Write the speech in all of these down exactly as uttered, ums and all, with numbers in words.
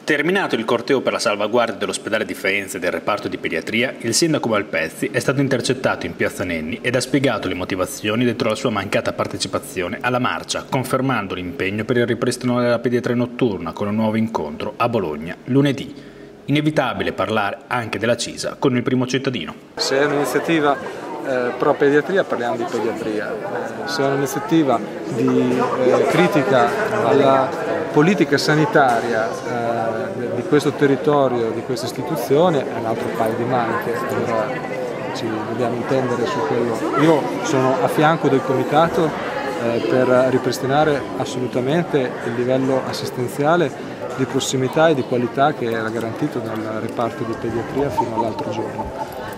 Terminato il corteo per la salvaguardia dell'ospedale di Faenza e del reparto di pediatria, il sindaco Malpezzi è stato intercettato in piazza Nenni ed ha spiegato le motivazioni dietro la sua mancata partecipazione alla marcia, confermando l'impegno per il ripristino della pediatria notturna con un nuovo incontro a Bologna lunedì. Inevitabile parlare anche della Cisa con il primo cittadino. Se è un'iniziativa eh, pro pediatria parliamo di pediatria, eh, se è un'iniziativa di eh, critica alla politica sanitaria eh, di questo territorio, di questa istituzione, è un altro paio di maniche, allora ci dobbiamo intendere su quello. Io sono a fianco del comitato eh, per ripristinare assolutamente il livello assistenziale di prossimità e di qualità che era garantito dal reparto di pediatria fino all'altro giorno.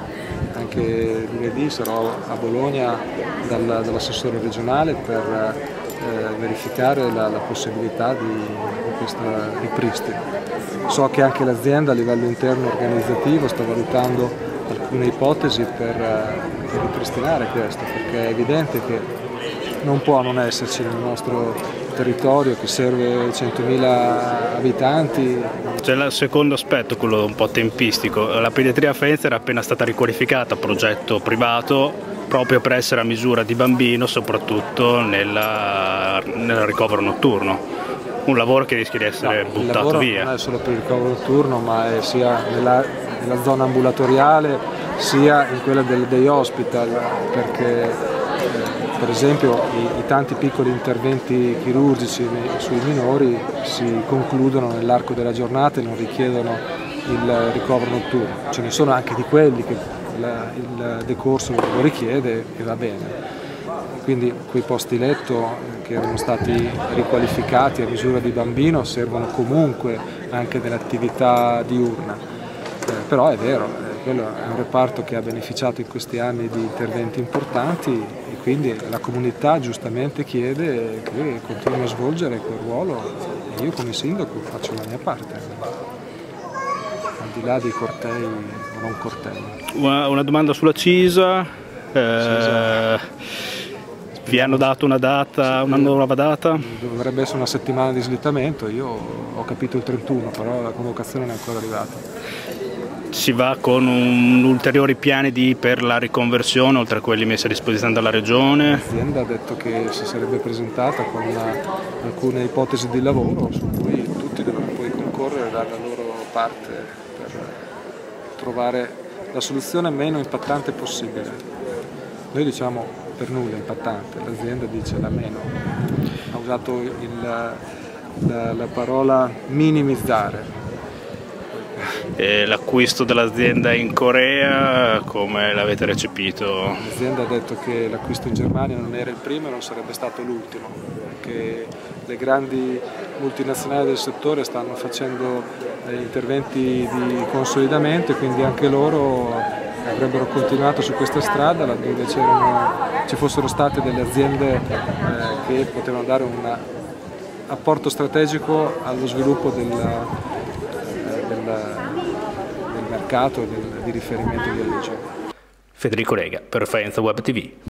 Anche lunedì sarò a Bologna dal, dall'assessore regionale per eh, verificare la, la possibilità di, di questo ripristino. So che anche l'azienda a livello interno organizzativo sta valutando alcune ipotesi per, per ripristinare questo, perché è evidente che non può non esserci nel nostro territorio che serve centomila abitanti. C'è il secondo aspetto, quello un po' tempistico. La pediatria a Faenza era appena stata riqualificata, progetto privato, proprio per essere a misura di bambino, soprattutto nella, nel ricovero notturno. Un lavoro che rischia di essere no, buttato il lavoro via. Non è solo per il ricovero notturno, ma è sia nella, nella zona ambulatoriale sia in quella del day hospital, perché per esempio i, i tanti piccoli interventi chirurgici sui minori si concludono nell'arco della giornata e non richiedono il ricovero notturno. Ce ne sono anche di quelli che il, il decorso lo richiede e va bene. Quindi quei posti letto che erano stati riqualificati a misura di bambino servono comunque anche dell'attività diurna. Eh, però è vero, eh, quello è un reparto che ha beneficiato in questi anni di interventi importanti e quindi la comunità giustamente chiede che continui a svolgere quel ruolo e io come sindaco faccio la mia parte, al di là dei cortei o non cortei. Una, una domanda sulla Cisa. Eh, vi hanno dato una data, una nuova data? Dovrebbe essere una settimana di slittamento, io ho capito il trentuno, però la convocazione non è ancora arrivata. Si va con un, ulteriori piani di, per la riconversione, oltre a quelli messi a disposizione dalla Regione? L'azienda ha detto che si sarebbe presentata con una, alcune ipotesi di lavoro su cui tutti dovranno poi concorrere e dare la loro parte per trovare la soluzione meno impattante possibile. Noi diciamo per nulla impattante, l'azienda dice la meno, ha usato il, la, la parola minimizzare. L'acquisto dell'azienda in Corea, come l'avete recepito? L'azienda ha detto che l'acquisto in Germania non era il primo e non sarebbe stato l'ultimo, che le grandi multinazionali del settore stanno facendo interventi di consolidamento e quindi anche loro avrebbero continuato su questa strada laddove ci fossero state delle aziende eh, che potevano dare un apporto strategico allo sviluppo del, eh, del, del mercato del, di riferimento di origine. Federico Lega per Faenza Web T V.